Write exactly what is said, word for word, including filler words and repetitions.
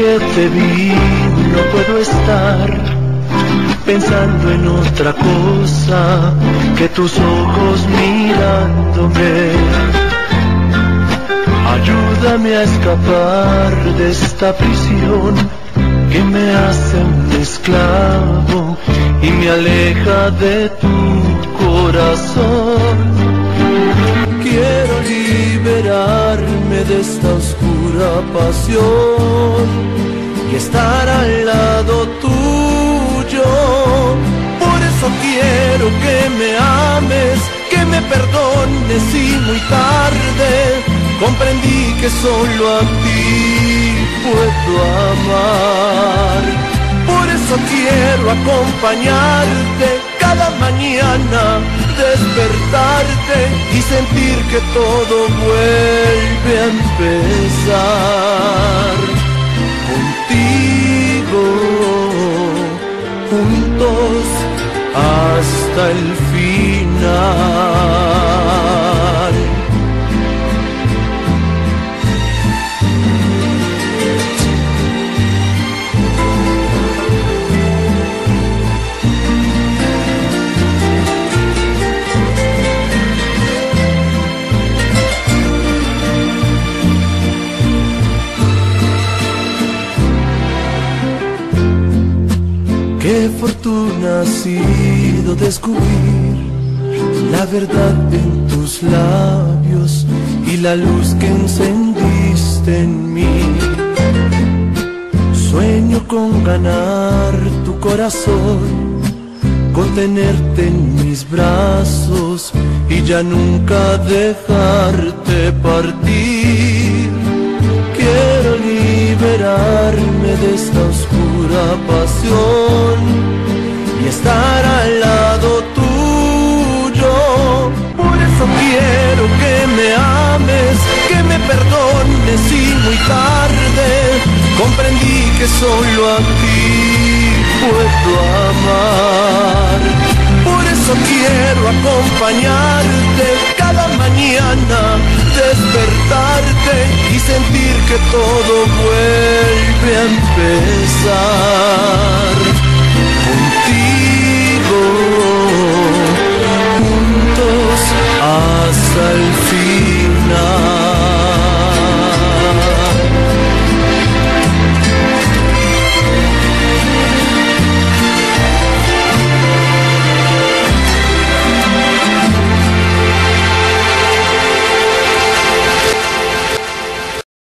que te vi no puedo estar pensando en otra cosa que tus ojos mirándome. Ayúdame a escapar de esta prisión que me hace un esclavo y me aleja de tu corazón. Quiero liberarme de esta oscura pasión y estar al lado tuyo. Por eso quiero que me ames, que me perdones y muy tarde comprendí que solo a ti puedo amar. Por eso quiero acompañarte cada mañana, despertarte y sentir que todo vuelve a empezar. Contigo, juntos hasta el final. Qué fortuna ha sido descubrir la verdad en tus labios y la luz que encendiste en mí. Sueño con ganar tu corazón, con tenerte en mis brazos y ya nunca dejarte partir. Quiero liberarme de esta oscura pasión y estar al lado tuyo. Por eso quiero que me ames, que me perdones y muy tarde comprendí que solo a ti puedo amar. Por eso quiero acompañarte cada mañana, despertarte y sentir que todo vuelve a empezar.